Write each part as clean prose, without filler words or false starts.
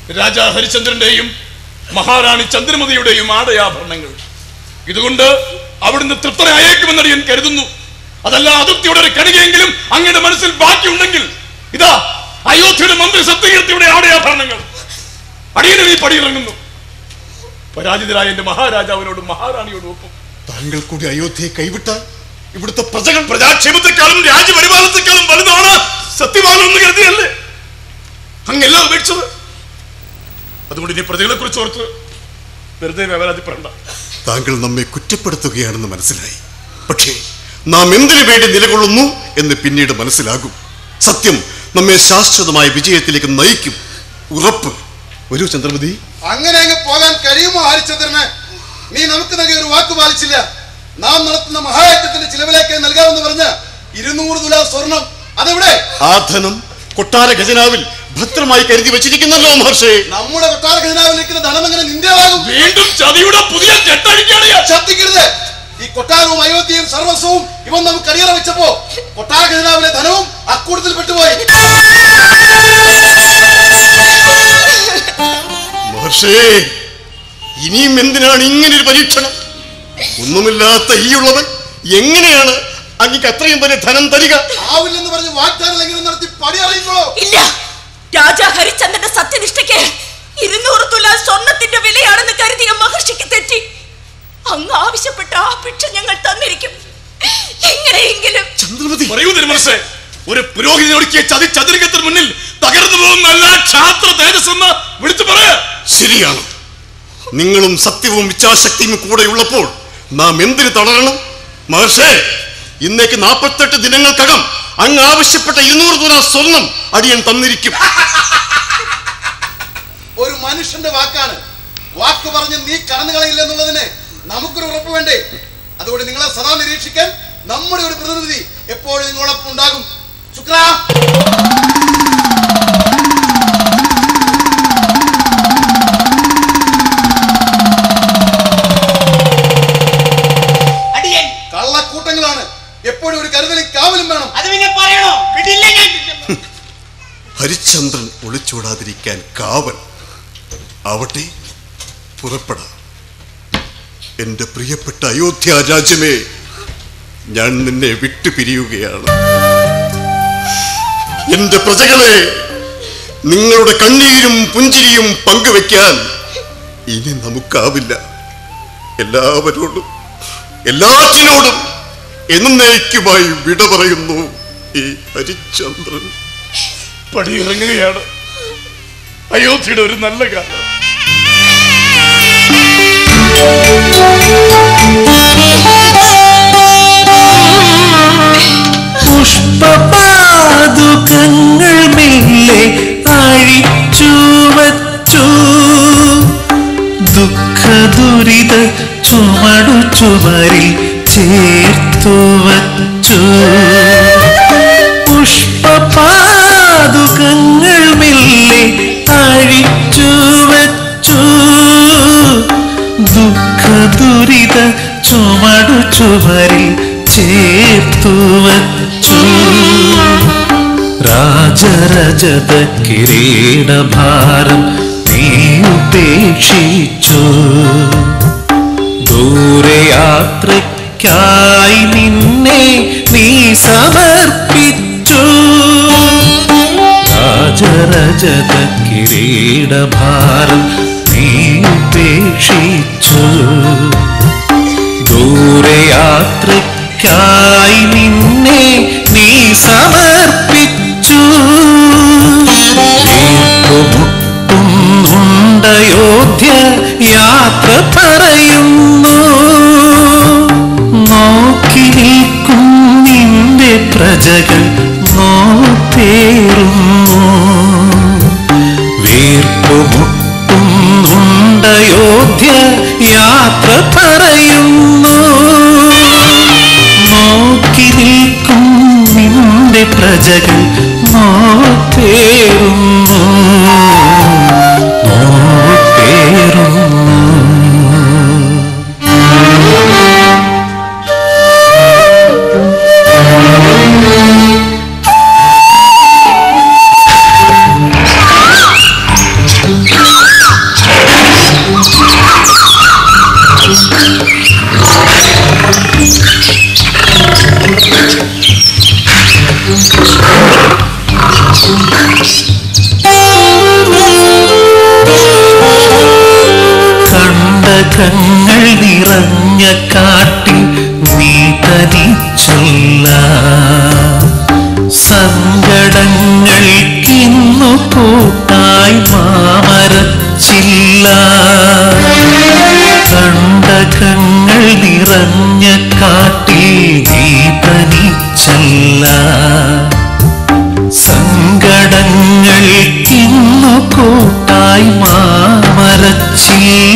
രാജാ ഹരിചന്ദ്രന്റെയും മഹാറാണി ചന്ദ്രമതിയുടെയും ആടയാഭരണങ്ങൾ. ഇതുകൊണ്ട് അവിടുന്ന് തൃപ്തനായേക്കുമെന്ന് അടിയൻ കരുതുന്നു. അതല്ല അതിർത്തിയുടെ ഒരു കണികയെങ്കിലും അങ്ങയുടെ മനസ്സിൽ ബാക്കിയുണ്ടെങ്കിൽ ഇതാ അയോധ്യയുടെ മന്ത്രി സത്യകീർത്തിയുടെ ആടയാഭരണങ്ങൾ. അടിയനും ഈ പടിയിറങ്ങുന്നു. പരാജിതരായ എന്റെ മഹാരാജാവിനോടും മഹാറാണിയോടും ഒപ്പം. താങ്കൾ കൂടി അയോധ്യയെ കൈവിട്ടാൽ ഇവിടുത്തെ പ്രജകൾ പ്രജാക്ഷേമത്തെക്കാളും രാജ്യപരിപാലനത്തെക്കാളും വലുതാണ് സത്യവാനെന്ന് കരുതിയല്ലേ അങ്ങെല്ലാം ഉപേക്ഷിച്ചത്? അതുകൊണ്ട് ഇനി പ്രജകളെ കുറിച്ച് ഓർത്ത് വെറുതെ വേവലാതിപ്പെടണ്ട. താങ്കൾ നമ്മെ കുറ്റപ്പെടുത്തുകയാണെന്ന് മനസ്സിലായി. പക്ഷേ നാം എന്തിനു വേണ്ടി നിലകൊള്ളുന്നു എന്ന് പിന്നീട് മനസ്സിലാകും. സത്യം നമ്മെ ശാശ്വതമായ വിജയത്തിലേക്ക് നയിക്കും. ഉറപ്പ്. വരൂ ചന്ദ്രമതി. അങ്ങനെ അങ്ങ് പോകാൻ കഴിയുമോ ഹരിചന്ദ്രന്? നീ നമുക്ക് നൽകിയ ഒരു വാക്ക് പാലിച്ചില്ല. നാം നടത്തുന്ന മഹായജ്ഞത്തിന്റെ ചിലവിലേക്ക് നൽകാമെന്ന് പറഞ്ഞ 200 തുലാ സ്വർണം അതെവിടെ? ആ ധനം കൊട്ടാര ഖജനാവിൽ ഭദ്രമായി കരുതി വെച്ചിരിക്കുന്നല്ലോ മഹർഷി. നമ്മുടെ കൊട്ടാര ഖജനാവിൽ നിൽക്കുന്ന ധനം എങ്ങനെ നിന്റേതാകും? വീണ്ടും ചതിയുടെ പുതിയ കെട്ടഴിക്കുകയാണ്. ശബ്ദിക്കരുത്. ഈ കൊട്ടാരവും അയോധ്യയും സർവസ്വവും ഇവൻ നമുക്ക് അടിയറ വെച്ചപ്പോ കൊട്ടാര ഖജനാവിലെ ധനവും അക്കൂട്ടത്തിൽ പെട്ടുപോയി. മഹർഷി, ഇനിയും എന്തിനാണ് ഇങ്ങനൊരു പരീക്ഷണം? ഒന്നുമില്ലാത്ത ഈ ഉള്ളവൻ എങ്ങനെയാണ് അങ്ങക്ക് അത്രയും വലിയ ധനം തരിക? ആവില്ലെന്ന് പറഞ്ഞ് വാഗ്ദാന ലംഘനം നടത്തി പടി അറിയിക്കോളൂ. ഇല്ല, രാജാ ഹരിചന്ദ്രന്റെ സത്യനിഷ്ഠയ്ക്ക് 200 തുലാ സ്വർണത്തിന്റെ വിലയാണെന്ന് കരുതിയ മഹർഷിക്ക് തെറ്റി. അങ്ങ് ആവശ്യപ്പെട്ട ആ ഭിക്ഷ ഞങ്ങൾ തന്നിരിക്കും. എങ്ങനെയെങ്കിലും. ചന്ദ്രമതി പറയൂ തിരുമനസ്സേ, ഒരു പുരോഹിതൻ ഒരുക്കിയ ചതുരംഗത്തിന് മുന്നിൽ തകർന്നു പോകുന്നല്ല ക്ഷാത്ര തേജസ്സെന്ന് വിളിച്ചു പറയാ. ശരിയാണ്. നിങ്ങളും സത്യവും ഇച്ഛാശക്തിയും കൂടെയുള്ളപ്പോൾ നാം എന്തിന് തളരണം? മഹർഷേ, ഇന്നേക്ക് 48 ദിനങ്ങൾക്കകം അങ്ങ് ആവശ്യപ്പെട്ട 200 തുലാ സ്വർണം അടിയൻ തന്നിരിക്കും. ഒരു മനുഷ്യന്റെ വാക്കാണ്. വാക്ക് പറഞ്ഞ് നീ കടന്നു കളയില്ലെന്നുള്ളതിന് നമുക്കൊരു ഉറപ്പ് വേണ്ടേ? അതുകൊണ്ട് നിങ്ങളെ സദാ നിരീക്ഷിക്കാൻ നമ്മുടെ ഒരു പ്രതിനിധി എപ്പോഴും നിങ്ങളോടൊപ്പം ഉണ്ടാകും. ശുക്ര, കള്ളക്കൂട്ടങ്ങളാണ്. എപ്പോഴും ഒരു കരുതലും കാവലും വേണം. അത് പിന്നെ പറയണോ? ഹരിചന്ദ്രൻ ഒളിച്ചോടാതിരിക്കാൻ കാവൽ. ആവട്ടെ, പുറപ്പെടാം. എന്റെ പ്രിയപ്പെട്ട അയോധ്യ രാജ്യമേ, ഞാൻ നിന്നെ വിട്ടുപിരിയുകയാണ്. എന്റെ പ്രജകളെ, നിങ്ങളുടെ കണ്ണീരും പുഞ്ചിരിയും പങ്കുവെക്കാൻ ഇനി നമുക്കാവില്ല. എല്ലാവരോടും എല്ലാറ്റിനോടും എന്നേക്കുമായി വിട പറയുന്നു ഈ ഹരിചന്ദ്രൻ. പടിയിറങ്ങുകയാണ് അയോധ്യയുടെ ഒരു നല്ല കാലം. പുഷ്പപാദുകങ്ങൾ മെല്ലെ അഴിച്ചു വച്ചു, ദുഃഖ ദുരിത ചുമടു ചുമരിൽ ചേർത്തു വച്ചു. പുഷ്പപാദുകങ്ങൾ മെല്ലെ അഴിച്ചു വച്ചു, ദുഃഖ ദുരിത ചുമടു ചുമരിൽ ചേർത്തു വച്ചു. രാജരജത കിരീടഭാരം നീ ഉപേക്ഷിച്ചു. ദൂരയാത്രയ്ക്കായി നിന്നെ നീ സമർപ്പിച്ചു. രാജരജത കിരീടഭാരം നീ ഉപേക്ഷിച്ചു. ദൂരയാത്രയ്ക്കായി നിന്നെ നീ സമർപ്പിച്ചു. വീർപ്പുമുട്ടുന്നുണ്ടയോധ്യ യാത്ര പറയുന്നു. നോക്കി നിൽക്കും നിന്റെ പ്രജകൾ നോത്തേറുന്നു. വീർപ്പുമുട്ടുന്നുണ്ടയോധ്യ യാത്ര പറയുന്നു. നോക്കി നിൽക്കും നിന്റെ പ്രജകൾ നോത്തേറുന്നു, നോത്തേറുന്നു.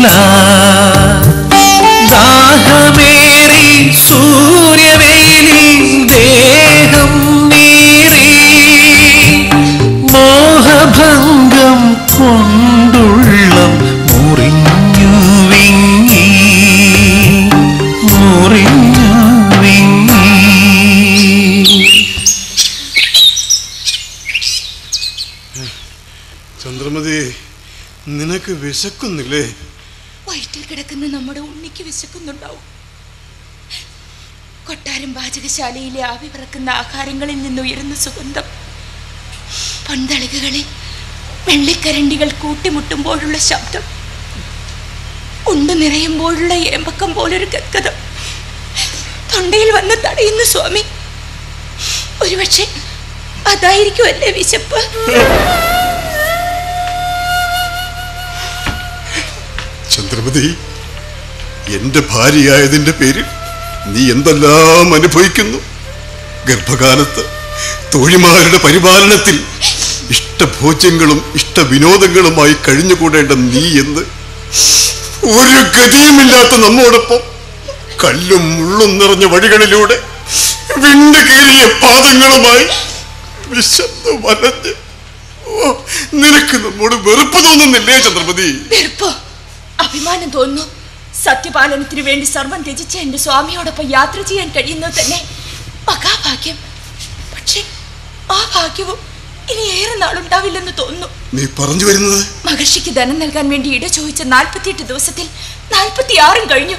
നീല ദാഹമേറി സൂര്യവേലിൽ ദേഹം നീറി മോഹഭംഗം കൊണ്ടുള്ളം മുറിഞ്ഞു വിങ്ങി മുറിഞ്ഞു വിങ്ങി. ചന്ദ്രമതി, നിനക്ക് വിശക്കുന്നില്ലേ? വയറ്റിൽ കിടക്കുന്ന നമ്മുടെ ഉണ്ണിക്ക് വിശക്കുന്നുണ്ടാവും. കൊട്ടാരം പാചകശാലയിലെ ആവി പറക്കുന്ന ആഹാരങ്ങളിൽ നിന്നുയരുന്ന സുഗന്ധം, പൊന്തളികകളിൽ വെള്ളിക്കരണ്ടികൾ കൂട്ടിമുട്ടുമ്പോഴുള്ള ശബ്ദം, ഉണ്ടു നിറയുമ്പോഴുള്ള ഏമ്പക്കം പോലൊരു ഗദ്ഗതം തൊണ്ടയിൽ വന്ന് തടയുന്നു സ്വാമി. ഒരുപക്ഷെ അതായിരിക്കുമല്ലേ വിശപ്പ്? ചന്ദ്രമതി, എന്റെ ഭാര്യയായതിന്റെ പേരിൽ നീ എന്തെല്ലാം അനുഭവിക്കുന്നു. ഗർഭകാലത്ത് തോഴിമാരുടെ പരിപാലനത്തിൽ ഇഷ്ടഭോജ്യങ്ങളും ഇഷ്ടവിനോദങ്ങളുമായി കഴിഞ്ഞുകൂടേണ്ട നീ എന്ന് ഒരു ഗതിയുമില്ലാത്ത നമ്മോടൊപ്പം കല്ലും മുള്ളും നിറഞ്ഞ വഴികളിലൂടെ വിണ്ടു കീറിയ പാദങ്ങളുമായി വിശന്ന് വലഞ്ഞ്. നിനക്ക് നമ്മോട് വെറുപ്പ് തോന്നുന്നില്ലേ ചന്ദ്രമതി? വെറുപ്പോ? അഭിമാനം തോന്നുന്നു. സത്യപാലനത്തിന് വേണ്ടി സർവം ത്യജിച്ച എന്റെ സ്വാമിയോടൊപ്പം യാത്ര ചെയ്യാൻ കഴിയുന്നത് തന്നെ മഹാഭാഗ്യം. പക്ഷെ ആ ഭാഗ്യവും ഇനി ഏറെ നാളുണ്ടാവില്ലെന്ന് തോന്നുന്നു. നീ പറഞ്ഞു വരുന്നത്? മഹർഷിക്ക് ധനം നൽകാൻ വേണ്ടി ഇട ചോദിച്ച 48 ദിവസത്തിൽ 46 കഴിഞ്ഞു.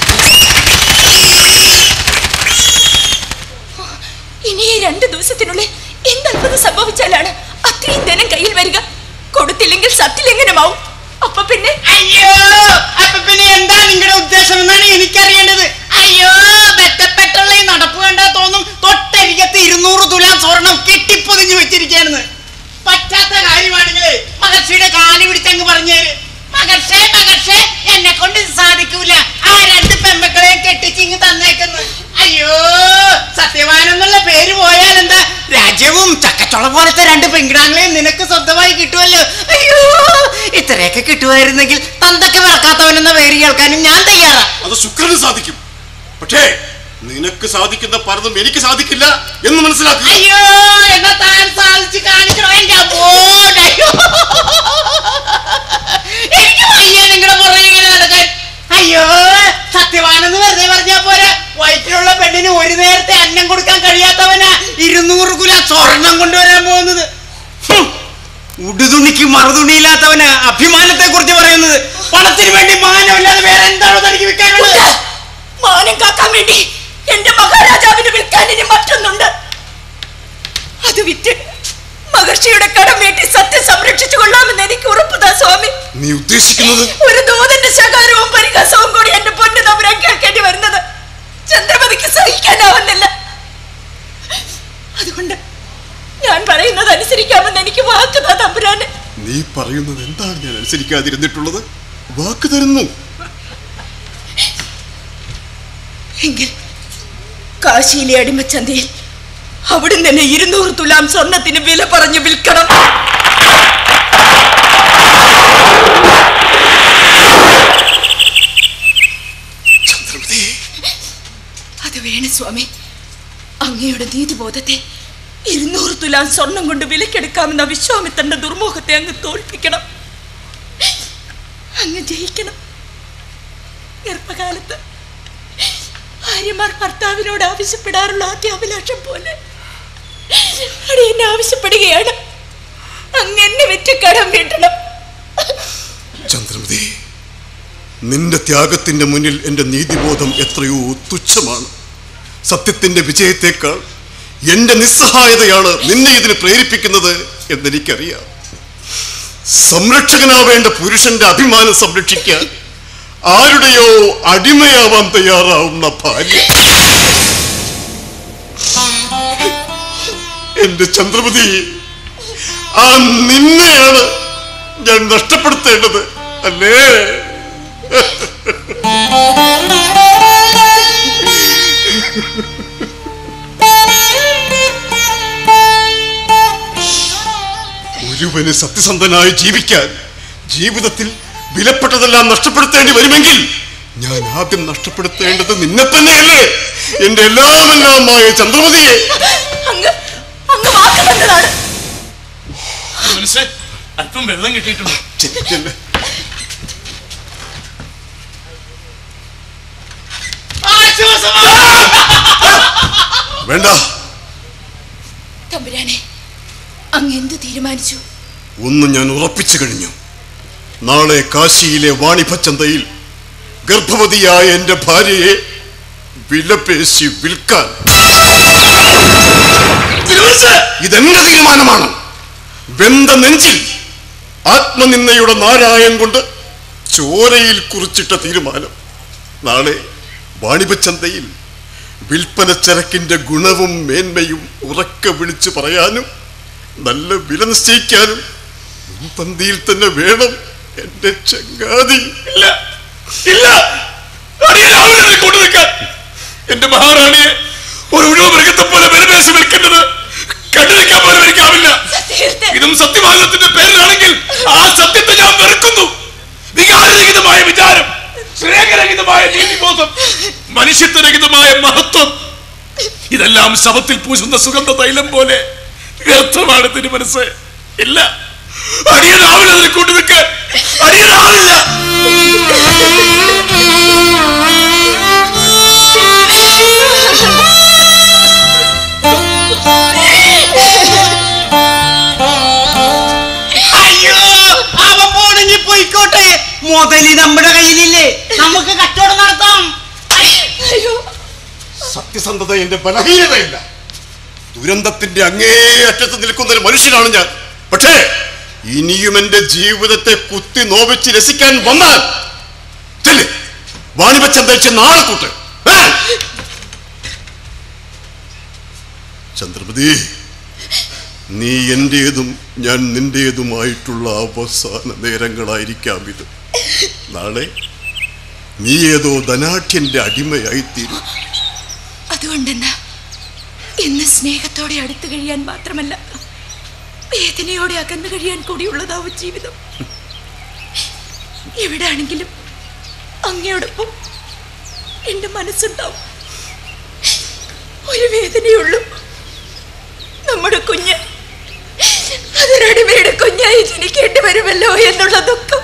ഇനി ഈ 2 ദിവസത്തിനുള്ളിൽ എന്തത്ഭുതം സംഭവിച്ചാലാണ് അത്രയും ധനം കയ്യിൽ വരിക? കൊടുത്തില്ലെങ്കിൽ സത്യലംഘനമാവും. അപ്പൊ പിന്നെ എന്താ നിങ്ങളുടെ ഉദ്ദേശം എന്നാണ് എനിക്കറിയേണ്ടത്. അയ്യോ, ബന്ധപ്പെട്ടുള്ള ഈ നടപ്പ് കണ്ടാ തോന്നും തൊട്ടരികത്ത് 200 തുലാം സ്വർണം കെട്ടിപ്പൊതിഞ്ഞു വെച്ചിരിക്കാണെന്ന്. പറ്റാത്ത കാര്യമാണെങ്കിലേ മഹർഷിയുടെ കാല് പിടിച്ചങ്ങ് പറഞ്ഞേര്. മഹർഷേ മഹർഷേ, എന്നെ കൊണ്ട് സാധിക്കൂല, ആ 2 പെമ്മക്കളെയും കെട്ടിച്ചിങ്ങ് തന്നേക്കുന്നു. അയ്യോ, സത്യവാൻ എന്നുള്ള പേര് പോയാൽ എന്താ, രാജ്യവും ചക്കച്ചോള പോലത്തെ 2 പെൺകിടാങ്ങളെയും നിനക്ക് സ്വന്തമായി കിട്ടുമല്ലോ. അയ്യോ, ഇത്രയൊക്കെ കിട്ടുമായിരുന്നെങ്കിൽ തന്തൊക്കെ വിളക്കാത്തവനെന്ന പേര് കേൾക്കാനും ഞാൻ തയ്യാറാ. അത് ശുക്രന് സാധിക്കും, പക്ഷേ നിനക്ക് സാധിക്കുന്ന പലതും എനിക്ക് സാധിക്കില്ല എന്ന് മനസ്സിലാക്കുക. അയ്യോ, എന്നാ താൻ സാധിച്ചു കാണിക്കണോ എന്റെ അമ്മോട്? അയ്യോ, എനിക്ക് വയ്യ നിങ്ങളുടെ പുറകെ ഇങ്ങനെ നടക്കാൻ. അയ്യോ, സത്യവാനെന്ന് വെറുതെ പറഞ്ഞാ പോരാ, വയറ്റിലുള്ള പെണ്ണിന് ഒരു നേരത്തെ അന്നം കൊടുക്കാൻ കഴിയാത്തവനാ 200 കുല സ്വർണം കൊണ്ടുവരാൻ പോകുന്നത്. ഉടുതുണിക്ക് മറുതുണിയില്ലാത്തവന് അഭിമാനത്തെ കുറിച്ച് പറയുന്നത്. പണത്തിന് വേണ്ടി മാനമില്ലാതെ വേറെ എന്താണോ തനിക്ക് വിൽക്കാനുള്ളത്? മാനം കാക്കാൻ വേണ്ടി എന്റെ മഹാരാജാവിന് വിൽക്കാൻ ഇനി മറ്റൊന്നുണ്ട്. അത് വിറ്റ് മഹർഷിയുടെ കടം വീട്ടി സത്യം സംരക്ഷിച്ചു കൊള്ളാമെന്ന് എനിക്ക് ഉറപ്പുതാ സ്വാമി. നീ ഉദ്ദേശിക്കുന്നത്? ഒരു ദൂതന്റെ ശകാരവും പരിഹാസവും കൂടി എന്റെ പൊന്നു തമ്പുരാൻ കേൾക്കേണ്ടി വരുന്നത് ചന്ദ്രമതിക്ക് സഹിക്കാനാവുന്നില്ല. അതുകൊണ്ട് ഞാൻ പറയുന്നത് അനുസരിക്കാമെന്ന് എനിക്ക് വാക്കുതാ തമ്പുരാന്. നീ പറയുന്നത് എന്താണ് ഞാൻ അനുസരിക്കാതിരുന്നിട്ടുള്ളത്? വാക്ക് തരുന്നു. എങ്കിൽ കാശിയിലെ അടിമച്ചന്തയിൽ അവിടുന്ന് തന്നെ 200 തുലാം സ്വർണത്തിന് വില പറഞ്ഞു വിൽക്കണം. അത് വേണം സ്വാമി. അങ്ങയുടെ നീതിബോധത്തെ 200 തുലാം സ്വർണം കൊണ്ട് വിലക്കെടുക്കാമെന്ന വിശ്വാമിത്രന്റെ ദുർമോഹത്തെ അങ്ങ് തോൽപ്പിക്കണം. അങ്ങ് ജയിക്കണം. ഗർഭകാലത്ത് ഭാര്യമാർ ഭർത്താവിനോട് ആവശ്യപ്പെടാറുള്ള ആദ്യാഭിലാഷം പോലെ അടിയന്നെ ആവശ്യപ്പെടുകയാണ്. അങ്ങനെ വെച്ച് കടം വീട്ടണം. ചന്ദ്രമതി, നിന്റെ ത്യാഗത്തിന്റെ മുന്നിൽ എന്റെ നീതിബോധം എത്രയോ തുച്ഛമാണ്. സത്യത്തിന്റെ വിജയത്തേക്കാൾ എന്റെ നിസ്സഹായതയാണ് നിന്നെ ഇതിന് പ്രേരിപ്പിക്കുന്നത് എന്നെനിക്കറിയാം. സംരക്ഷകനാവേണ്ട പുരുഷന്റെ അഭിമാനം സംരക്ഷിക്കാൻ ആരുടെയോ അടിമയാവാൻ തയ്യാറാവുന്ന ഭാര്യ. എന്റെ ചന്ദ്രമതി, ആ നിന്നെയാണ് ഞാൻ നഷ്ടപ്പെടുത്തേണ്ടത് അല്ലേ? ഒരുവന് സത്യസന്ധനായി ജീവിക്കാൻ ജീവിതത്തിൽ വിലപ്പെട്ടതെല്ലാം നഷ്ടപ്പെടുത്തേണ്ടി വരുമെങ്കിൽ ഞാൻ ആദ്യം നഷ്ടപ്പെടുത്തേണ്ടത് നിന്നെ തന്നെയല്ലേ, എന്റെ എല്ലാമെല്ലാമായ ചന്ദ്രമതിയെ. അങ്ങ് വാക്ക് തന്നതാണ്. മനസ്സിലെ അല്പം വെള്ളം കിട്ടിയിട്ടുണ്ട്. ചെല്ലേ വേണ്ട. തമ്പുരാനെ, അങ്ങ് എന്ത് തീരുമാനിച്ചു? ഒന്ന് ഞാൻ ഉറപ്പിച്ചു കഴിഞ്ഞു. നാളെ കാശിയിലെ വാണിഭച്ചന്തയിൽ ഗർഭവതിയായ എന്റെ ഭാര്യയെ വിലപേശി വിൽക്കാൻ. ഇതെന്റെ തീരുമാനമാണ്. വെന്ത നെഞ്ചിൽ ആത്മനിന്ദയുടെ നാരായം കൊണ്ട് ചോരയിൽ കുറിച്ചിട്ട തീരുമാനം. നാളെ വാണിഭച്ചന്തയിൽ വിൽപ്പന ചരക്കിന്റെ ഗുണവും മേന്മയും ഉറക്കെ വിളിച്ചു പറയാനും നല്ല വില നിശ്ചയിക്കാനും മുൻപന്തിയിൽ തന്നെ വേണം എന്റെ ചങ്ങാതി. ഇല്ല, ഇല്ല, കൊണ്ടു നിൽക്കാൻ എന്റെ മഹാറാണിയെ ഒരു ഉഴവ് മൃഗത്തെ പോലെ വിലപേശി വിൽക്കേണ്ടത് കണ്ടു നിൽക്കാൻ പോലും എനിക്കാവില്ല. ഇതും സത്യവാദത്തിന്റെ പേരിലാണെങ്കിൽ ആ സത്യത്തെ ഞാൻ വെറുക്കുന്നു. വികാരരഹിതമായ വിചാരം, സ്നേഹരഹിതമായ നീതിബോധം, മനുഷ്യത്വരഹിതമായ മഹത്വം, ഇതെല്ലാം ശവത്തിൽ പൂശുന്ന സുഗന്ധ തൈലം പോലെ വ്യർത്ഥമാണ് തിരുമനസ്സ്. ഇല്ല, അടിയനാവില്ല അതിനെ കൊണ്ടു നിൽക്കാൻ, അടിയനാവില്ല. അയ്യോ, അവൻ പോണെങ്കിൽ പോയിക്കോട്ടെ. മുതലി നമ്മുടെ കയ്യിലില്ലേ, നമുക്ക് കച്ചവടം നടത്താം. സത്യസന്ധത എന്റെ ബലഹീനതയില്ല. ദുരന്തത്തിന്റെ അങ്ങേ അറ്റത്ത് നിൽക്കുന്ന ഒരു മനുഷ്യനാണ് ഞാൻ. പക്ഷേ ഇനിയും എന്റെ ജീവിതത്തെ കുത്തി നോവിച്ച് രസിക്കാൻ വന്നാൽ വാണിഭച്ചന്തയിച്ച് നാളെ കൂട്ട്. ചന്ദ്രപതി, നീ എന്റേതും ഞാൻ നിന്റേതുമായിട്ടുള്ള അവസാന നേരങ്ങളായിരിക്കാം ഇത്. നാളെ നീ ഏതോ ധനാഠ്യന്റെ അടിമയായിത്തീരും. അതുകൊണ്ടെന്നാ ഇന്ന് സ്നേഹത്തോടെ അടുത്തു കഴിയാൻ മാത്രമല്ല, വേദനയോടെ അകന്നു കഴിയാൻ കൂടിയുള്ളതാവും ജീവിതം. എവിടെയാണെങ്കിലും അങ്ങയോടൊപ്പം എന്റെ മനസ്സുണ്ടാവും. ഒരു വേദനയുള്ളൂ, നമ്മുടെ കുഞ്ഞ് അതൊരടിമയുടെ കുഞ്ഞായി ജനിക്കേണ്ടി വരുമല്ലോ എന്നുള്ള ദുഃഖം.